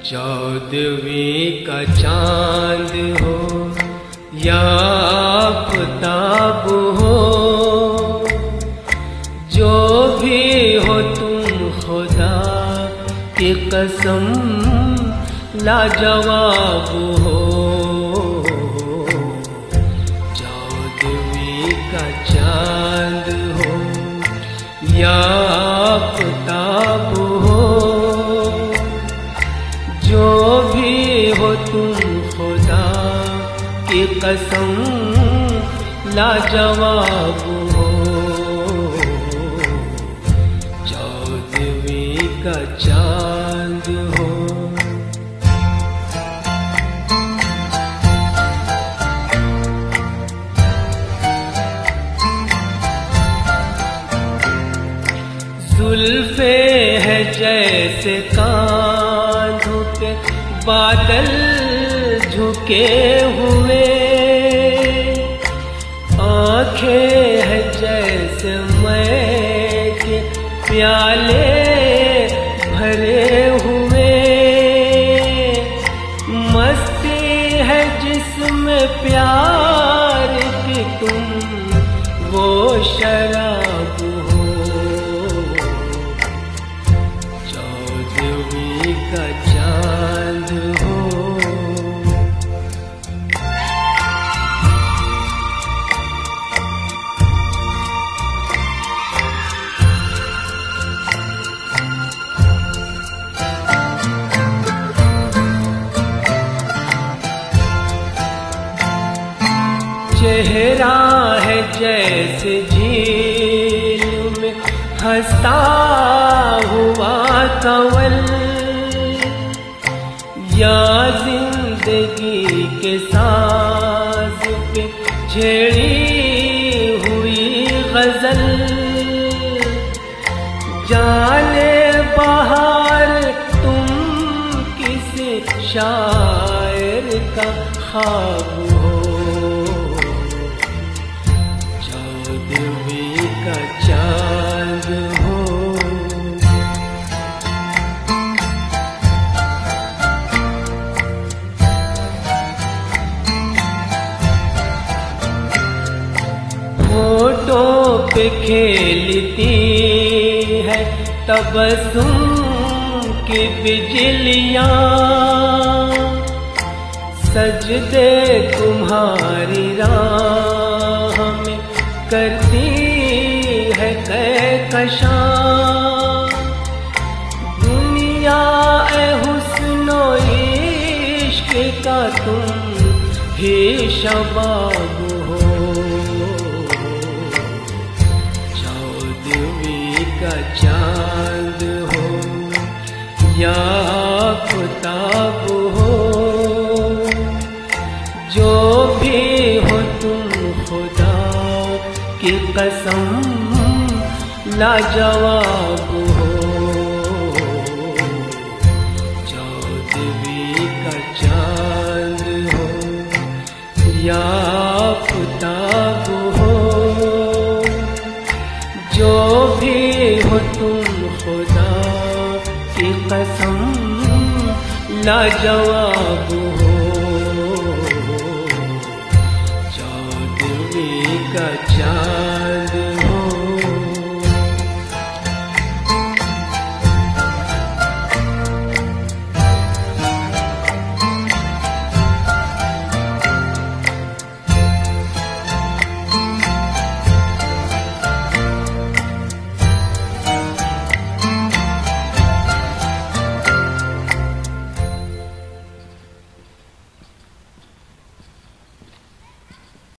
चौदहवीं का चांद हो या आफताब हो, जो भी हो तुम खुदा की कसम लाजवाब हो। चौदहवीं का चांद हो या आफताब हो, जो भी हो तुम खुदा की कसम लाजवाब हो। चौदहवीं का चांद हो। जुल्फे है जैसे कांधों पे बादल झुके हुए, आंखें है जैसे मैं के प्याले भरे हुए, मस्ती है जिसमें प्यार की तुम वो शराब हो। चौदहवीं का चांद हो। चेहरा है जैसे झील में हंसता हुआ कंवल, या जिंदगी के साज पे छेड़ी हुई गजल। जाने बहार तुम किसी शायर का ख्वाब हो। चौदहवीं का चांद हो। होठों पे खेलती है तबस्सुम की बिजलियां, सजदे तुम्हारी राह में करती है कहकशां। दुनिया ए हुस्नो इश्क का तुम ही शबाब हो। चौदहवीं का चांद हो या आफताब हो, जो भी हो तुम खुदा की कसम लाजवाब हो। चौदहवीं का चांद हो या आफताब हो, जो भी हो तुम खुदा की कसम लाजवाब हो। चौदहवीं का चांद